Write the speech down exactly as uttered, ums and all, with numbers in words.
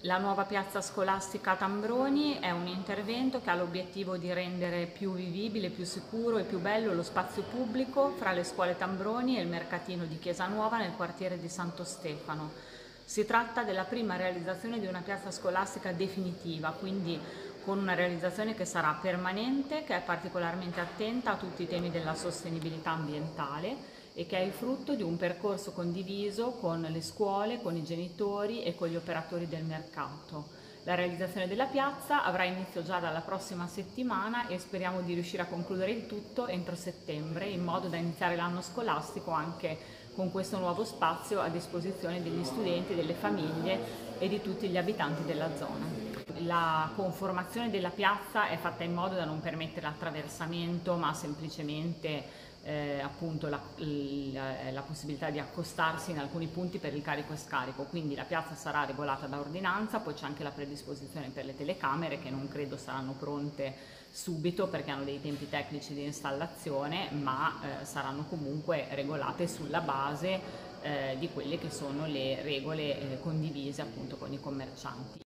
La nuova piazza scolastica Tambroni è un intervento che ha l'obiettivo di rendere più vivibile, più sicuro e più bello lo spazio pubblico fra le scuole Tambroni e il mercatino di Chiesa Nuova nel quartiere di Santo Stefano. Si tratta della prima realizzazione di una piazza scolastica definitiva, quindi con una realizzazione che sarà permanente, che è particolarmente attenta a tutti i temi della sostenibilità ambientale e che è il frutto di un percorso condiviso con le scuole, con i genitori e con gli operatori del mercato. La realizzazione della piazza avrà inizio già dalla prossima settimana e speriamo di riuscire a concludere il tutto entro settembre, in modo da iniziare l'anno scolastico anche con questo nuovo spazio a disposizione degli studenti, delle famiglie e di tutti gli abitanti della zona. La conformazione della piazza è fatta in modo da non permettere attraversamento, ma semplicemente eh, appunto la, la, la possibilità di accostarsi in alcuni punti per il carico e scarico, quindi la piazza sarà regolata da ordinanza, poi c'è anche la predisposizione per le telecamere che non credo saranno pronte subito perché hanno dei tempi tecnici di installazione, ma eh, saranno comunque regolate sulla base eh, di quelle che sono le regole eh, condivise appunto con i commercianti.